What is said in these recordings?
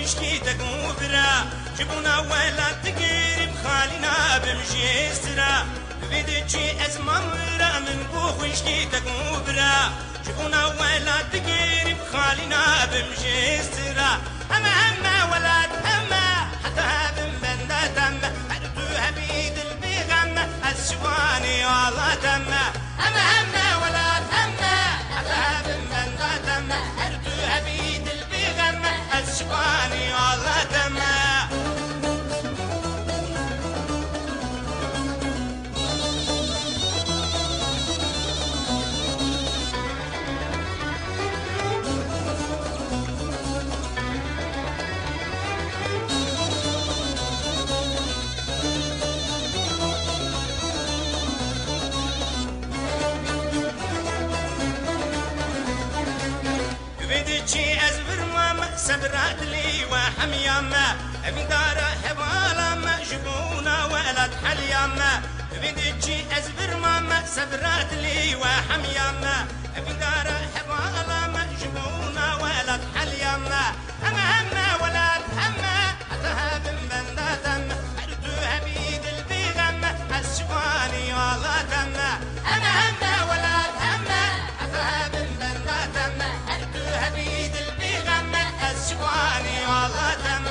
خوشکی تگو برا جبونا ولا تقرب خالنا بمجيسترا بيدجي ازمام را من بو خوشکی تگو برا جبونا ولا تقرب خالنا بمجيسترا اما ولاد اما حتى بمبندا تم هدوها بيد البيغم السواني والله تم اما ولاد اما حتى بمبندا تم هدوها بيد البيغم السواني والله تم بديتشي أزبر ماما سبرات لي وحمياما من دار حوالا ما جبونا ولد حلياما بديتشي أزبر ماما سبرات لي وحمياما من دار حوالا ما جبونا ولد حلياما أما ولد هما حتى بن بنداتم أردوها بيد البيغم السواني والله تم أما ولد هما حتى بن بنداتم بيد البيغم السواني والله تم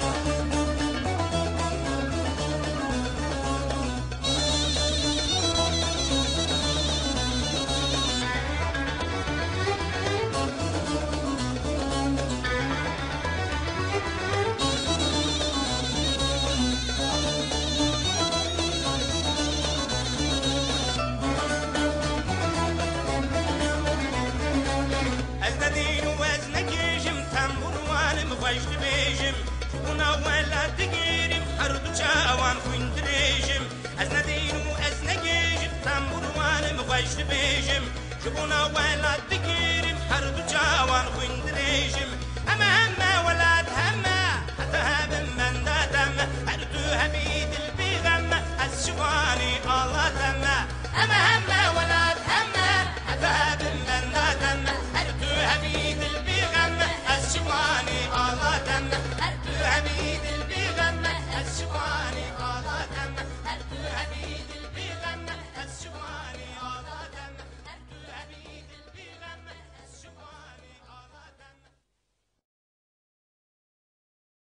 وجد بيجم شبونا ولا تقيرم حرب جاوان خوين دريجم أزنا دينو أزنا جيجم تنبور وانم وجد بيجم شبونا ولا تقيرم حرب جاوان خوين دريجم أما ولاد هما حتى هبن من داتم أردوها بيد البيغم السواني الله تم أما